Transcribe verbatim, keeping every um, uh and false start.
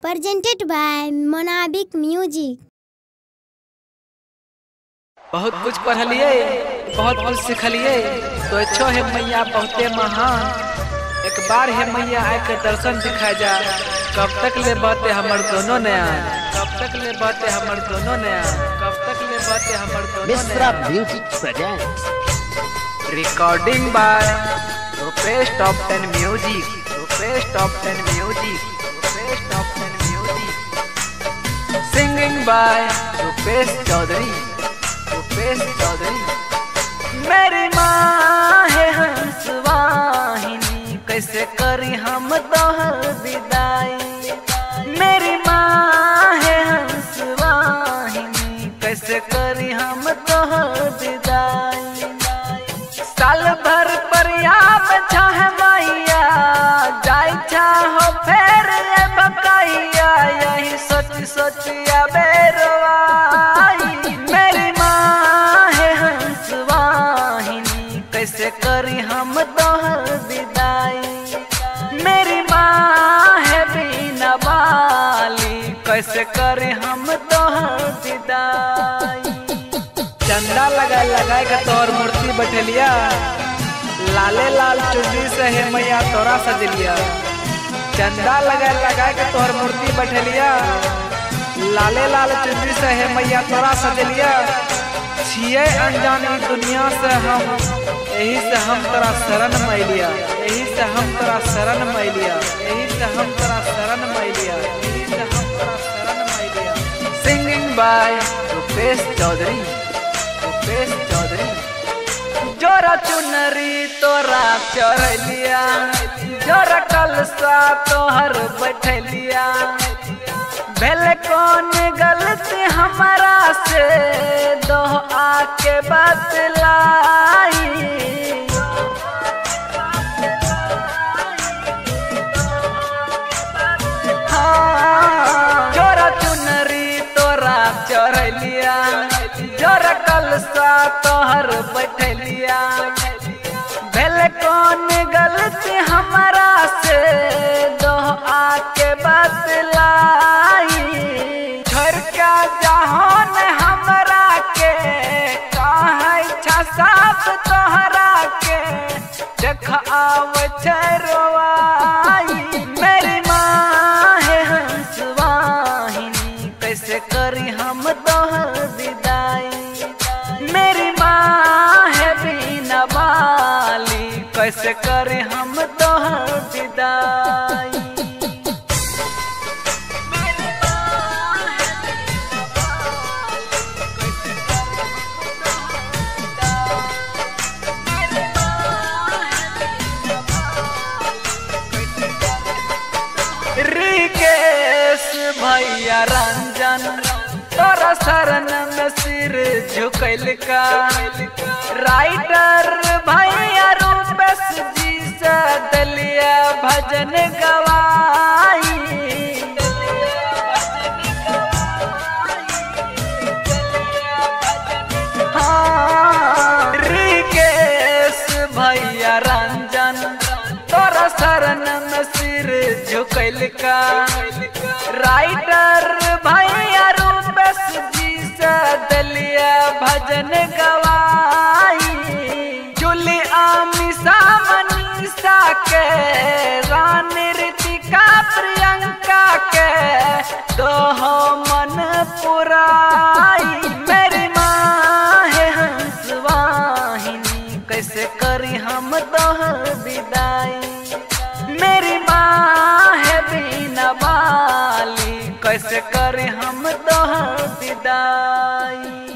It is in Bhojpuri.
presented by Monabic Music। बहुत कुछ पढ़लिए, बहुत कुछ सिखलिए, तो अच्छो है मैया बहुते महान। एक बार है मैया आके दर्शन दिखा जा। कब तक ले बातें हमर दोनों नया, कब तक ले बातें हमर दोनों नया, कब तक ले बातें हमर दोनों नया। Mishra music presents. Recording by Rupesh top ten music, Rupesh top ten music, Rupesh top ten music. Singing by Rupesh Chaudhary, Rupesh Chaudhary. मेरी माँ है हंसवाहिनी, कैसे करी हम तोहर विदाई। मेरी माँ है हंसवाहिनी, कैसे करी हम तोहर विदाई। साल भर पर याद चाह मैया, जाय चाहो फेर ये बकाइया, यही सोच सोचिया बेरवाई। मेरी माँ है हंसवाहिनी, कैसे करी हम तोहर विदाई। मेरी माँ है बीना वाली, कैसे करी हम तोहर विदाई। चंदा लगा लगा के तोहर मूर्ति बैठलिया, लाले लाल चुनरी से है मैया तोरा सजलिया। चंदा लगा लगा के तोहर मूर्ति बैठलिया, लाले लाल चुनरी से है मैया तोरा सजलिया। छिए अनजानी दुनिया से हम, यही से हम तोरा शरण मैलिया, यही से हम तोरा शरण मैलिया, यही से हम तोरा शरण मैलिया, यही से हम तोरा शरण मैलिया। Singing by Rupesh Chaudhary, Rupesh Chaudhary. जोरा चुनरी तोरा चढ़लिया, जोरा कलसा तोहर बैठलिया। भेल कौन गलती हमारा से, दो आके बतलाई। हाँ, जोरा चुनरी तोरा चढ़लिया, जोरा कलसा तोहर बैठलिया। भेल कौन गलती हमारा से, दो आके बतलाई। छोड़ के जहान हमरा के, कहे छा साफ तोहरा के, देख आवे छै रोवाई। मेरी माँ है हंसवाहिनी, कैसे करी हम तोहर विदाई। मेरी माँ है बीना वाली, कैसे करी हम तोहर विदाई। रिकेश भैया रंजन, तोरा शरण में सिर झुकल का। राइटर भैया रूपेश जी से दलिया भजन गवाई। हाँ, रिकेश भैया रंजन, तोरा शरण में सिर झुकल का। राइटर भैया रूपेश जी से दलिया भजन गवाई। जुली आमिशा मनीषा के, रानी ऋतिका प्रियंका के, दोहो मन पुराई। मेरी माँ है हंसवाहिनी, कैसे करी हम तोहर विदाई। मेरी माँ है बीना वाली, कैसे करी हम तोहर विदाई।